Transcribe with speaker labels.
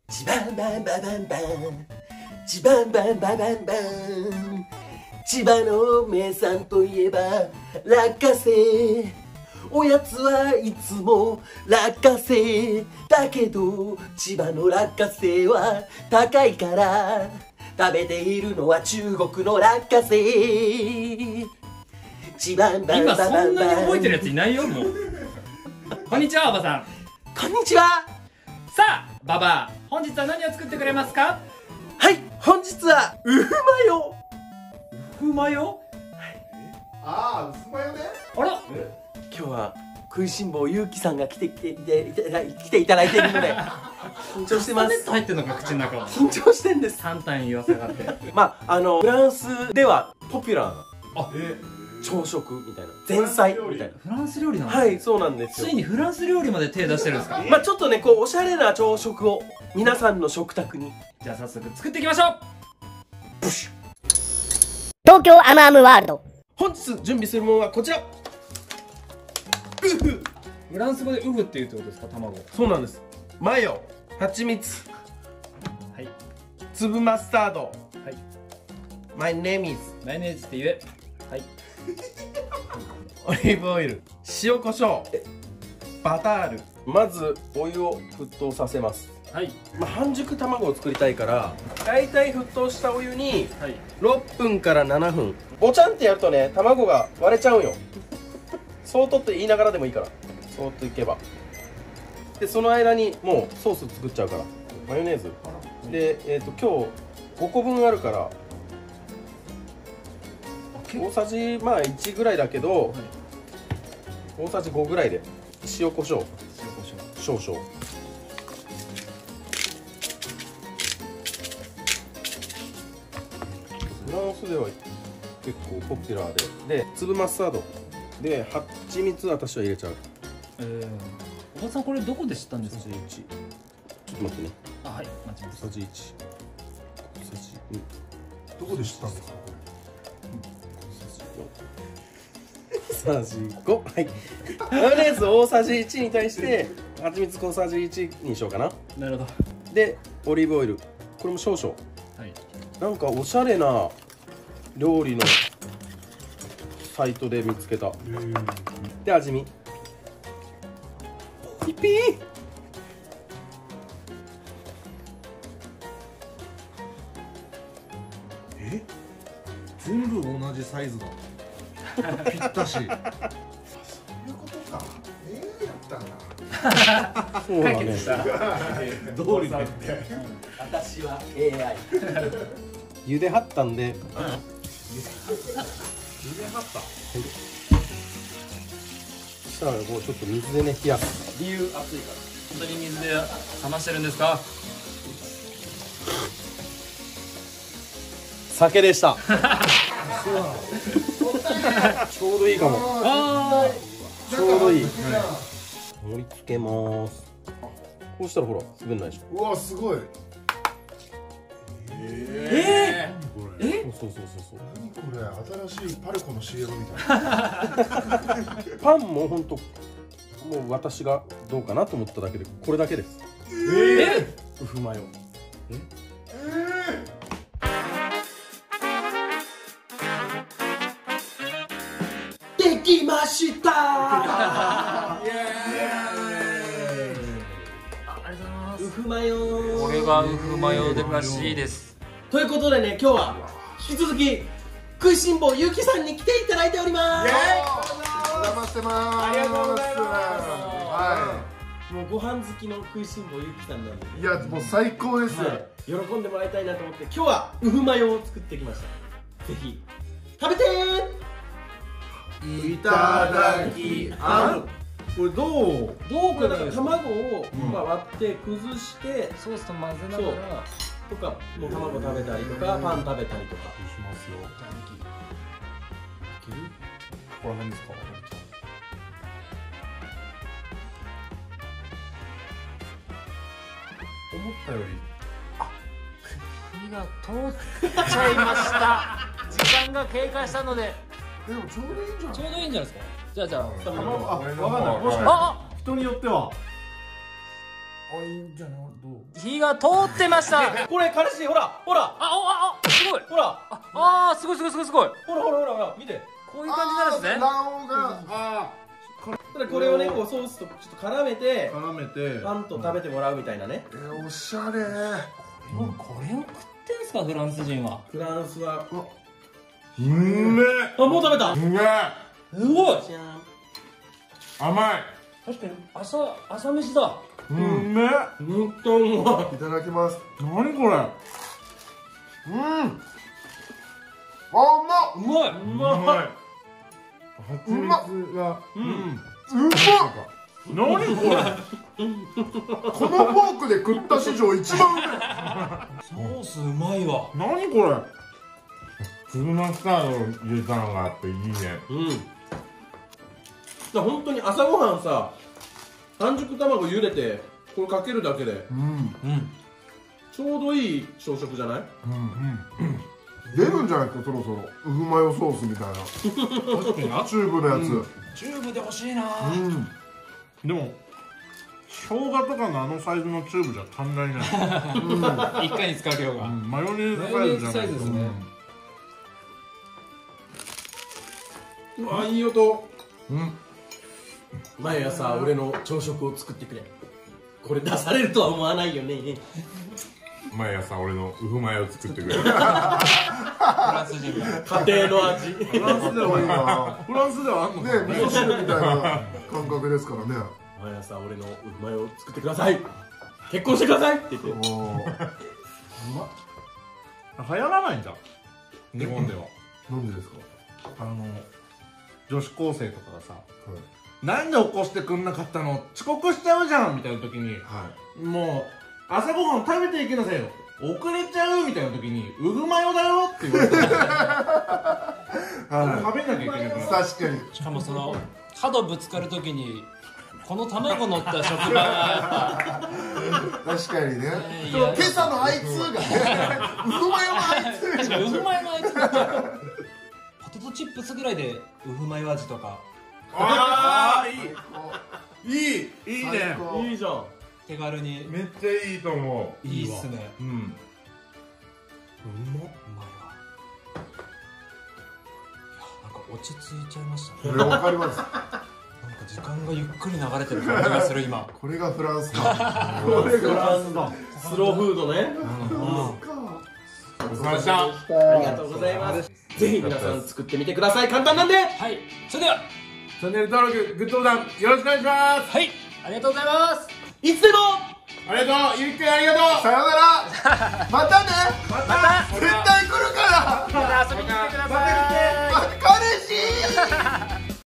Speaker 1: チバンバンババンバン、チバンバンババンバン。千葉の名産といえば落花生。おやつはいつも落花生だけど、千葉の落花生は高いから食べているのは中国の落花生。千葉バン
Speaker 2: 今
Speaker 1: ババンバン。
Speaker 2: そんなに覚えてるやついないよもう。こんにちはおばさん。
Speaker 1: こんにちは。
Speaker 2: さあババア、本日は何を作ってくれますか？
Speaker 1: はい、本日はウフマヨ。
Speaker 2: ウフマヨ？
Speaker 3: ああ、薄マヨね。
Speaker 2: あら、
Speaker 1: 今日は食いしん坊ゆうきさんが来ていただいているので緊張してます。
Speaker 2: ネット入ってんのか口の中。
Speaker 1: 緊張してんです。
Speaker 2: 簡単に言わせやがって。
Speaker 1: まあフランスではポピュラーな
Speaker 2: あ、
Speaker 1: 朝食みたいな、前菜みたいな。
Speaker 2: フランス料理なの？
Speaker 1: はい、そうなんですよ。
Speaker 2: ついにフランス料理まで手出してるんですか？
Speaker 1: まあちょっとね、こうおしゃれな朝食を皆さんの食卓に。
Speaker 2: じゃあ早速作っていきましょう。
Speaker 1: プシュ。
Speaker 4: 東京アムアムワールド。
Speaker 1: 本日準備するものはこちら。ウフ。
Speaker 2: フランス語でウフって言うってことですか？卵。
Speaker 1: そうなんです。マヨ、蜂蜜、
Speaker 2: はい
Speaker 1: 粒マスタード。
Speaker 2: はい。
Speaker 1: My name is
Speaker 2: マヨネーズって言え。はい。
Speaker 1: オリーブオイル、塩コショウ、バタール。まずお湯を沸騰させます。
Speaker 2: はい。
Speaker 1: まあ、半熟卵を作りたいから、だいたい沸騰したお湯に
Speaker 2: はい。
Speaker 1: 6分から7分。ボチャンってやるとね、卵が割れちゃうんよ。そうとって言いながらでもいいから、そうっといけば。でその間にもうソース作っちゃうから。マヨネーズで、今日5個分あるから大さじまあ1ぐらいだけど、大さじ5ぐらいで。塩コショウ少々。フランスでは結構ポピュラーで、粒マスタードで蜂蜜私は入れちゃう。
Speaker 2: おばさんこれどこで知ったんですか？
Speaker 1: 小さじ1。ちょっと待ってね。
Speaker 2: あ、はい、待ちます。
Speaker 1: 小さじ1、小さじ2、
Speaker 3: どこで知ったんですか？
Speaker 1: 小さじ5。はい。マヨネーズ大さじ1に対して蜂蜜小さじ1にしようかな。
Speaker 2: なるほど。
Speaker 1: でオリーブオイル、これも少々。
Speaker 2: はい。
Speaker 1: なんかおしゃれな料理のサイトで見つけた。で味見。ピピー。
Speaker 3: 全部同じサイズだ。ぴったし。そういうことか。やったな。
Speaker 1: そうだね。
Speaker 3: 通りだって。
Speaker 1: 私は AI。茹ではったんで。
Speaker 3: 茹ではった。
Speaker 1: そしたらこうちょっと水でね冷やす。理由熱いから。
Speaker 2: 本当に水で冷ましてるんですか？
Speaker 1: 酒でした。ちょうどいいかも。
Speaker 2: あ
Speaker 1: ちょうどいい。盛り付けます。こうしたらほら滑んないでしょ。
Speaker 3: うわ、すごい。
Speaker 1: そうそうそうそう。
Speaker 3: 何これ、新しいパルコの CM みたいな。
Speaker 1: パンも本当もう私がどうかなと思っただけでこれだけです。ウフマヨ。できました。ウフマヨ。
Speaker 2: これがウフマヨらしいです。
Speaker 1: ということでね、今日は引き続き食いしん坊ゆうきさんに来ていただいております。
Speaker 3: お邪魔してます。ありがとうございます。は
Speaker 1: もうご飯好きの食いしん坊ゆうきさんなんで、
Speaker 3: い。いや、もう最高です。
Speaker 1: 喜んでもらいたいなと思って今日はウフマヨを作ってきました。ぜひ食べて
Speaker 3: いただきあん。これどう？
Speaker 1: これだから卵をまあ割って崩して
Speaker 2: ソースと混ぜながら
Speaker 1: とか、もう卵食べたりとかパン食べたりとか
Speaker 3: しますよ。
Speaker 1: いける？ここら辺ですか？
Speaker 3: 思ったより。
Speaker 2: 火が通っちゃいました。時間が経過したので
Speaker 3: でもちょうどいいんじゃない？
Speaker 2: ちょうどいいんじゃないですか？じゃあ
Speaker 3: あ、わかんない。もしかして
Speaker 2: あ
Speaker 3: 人によってはあ、いいんじゃない？どう？
Speaker 2: 火が通ってました。
Speaker 1: これ彼氏、ほらほら
Speaker 2: すごい。
Speaker 1: ほら
Speaker 2: すごいすごいすごいすごい。
Speaker 1: ほらほらほらほら見て。
Speaker 2: こういう感じになるんですね。
Speaker 3: 卵が
Speaker 1: ただこれをねこうソースとちょっと絡めて
Speaker 3: 絡めて
Speaker 1: パンと食べてもらうみたいなね。
Speaker 3: おしゃれ。
Speaker 2: これを食ってんすかフランス人は。
Speaker 1: フランスは
Speaker 3: うめえ。
Speaker 1: あ、もう食べた。
Speaker 3: うめえ。
Speaker 2: すごい。
Speaker 3: 甘い。
Speaker 2: 確かに朝飯だ。
Speaker 3: うめえ。
Speaker 1: 本当うまい。
Speaker 3: いただきます。何これ。あ、うまっ。
Speaker 2: うまい。
Speaker 1: うまい。
Speaker 3: 蜂蜜が
Speaker 1: うん。
Speaker 3: うまっ。何これ。このフォークで食った史上一番うめえ。
Speaker 2: ソースうまいわ。
Speaker 3: 何これ。粒マスタードを入れたのがあっていいね。
Speaker 1: だ本当に朝ごはんさ、半熟卵茹でてこれかけるだけでちょうどいい朝食じゃない？
Speaker 3: 出るんじゃないですか、そろそろウフマヨソースみたいなチューブのやつ。
Speaker 2: チューブで欲しいな。
Speaker 3: でも生姜とかのあのサイズのチューブじゃ足んないね。
Speaker 2: 一回に使う量が。
Speaker 3: マヨネーズサイズじゃない。
Speaker 2: マヨネーズサイズですね。
Speaker 1: うわ、いい音。毎朝俺の朝食を作ってくれ。これ出されるとは思わないよね。
Speaker 3: 毎朝俺のウフマヨを作ってくれる。
Speaker 2: フランス人が
Speaker 1: 家庭の味。
Speaker 3: フランスではいいな。フランスではあんのね、味噌汁みたいな感覚ですからね。
Speaker 1: 毎朝俺のウフマヨを作ってください。結婚してくださいって言って。
Speaker 3: 流行らないんだ、日本では。なんでですか？女子高生とかがさ、なんで起こしてくんなかったの、遅刻しちゃうじゃんみたいな時に、もう朝ごはん食べていきなさいよ、遅れちゃうみたいな時にウフマヨだよって言われて食べなきゃいけない。確かに。
Speaker 2: しかもその角ぶつかる時にこの卵乗った食パンは
Speaker 3: 確かにね。今朝のあいつがね、ウフマヨのあいつ
Speaker 2: 確かにウフマヨのあいつだったらポテトチップスぐらいでウフマヨ味とか。
Speaker 3: ああ、いいね。
Speaker 1: いいじゃん。
Speaker 2: 手軽に。
Speaker 3: めっちゃいいと思う。
Speaker 2: いいっすね。
Speaker 3: うん。
Speaker 2: うまいわ。なんか落ち着いちゃいましたね。
Speaker 3: これわかります。
Speaker 2: なんか時間がゆっくり流れてる感じがする今。
Speaker 3: これがフランスか。
Speaker 1: これがフランスだ。スローフードね。
Speaker 3: お疲れ様でした。
Speaker 1: ありがとうございます。ぜひ皆さん作ってみてください。簡単なんで。
Speaker 2: はい。それでは
Speaker 3: チャンネル登録、グッドボタンよろしくお願いします。
Speaker 2: はい、ありがとうございます。
Speaker 1: いつでも
Speaker 3: ありがとう、ゆうきくんありがとう。さようなら。またね。
Speaker 2: また
Speaker 3: 絶対来るから。
Speaker 2: 遊びに来てください。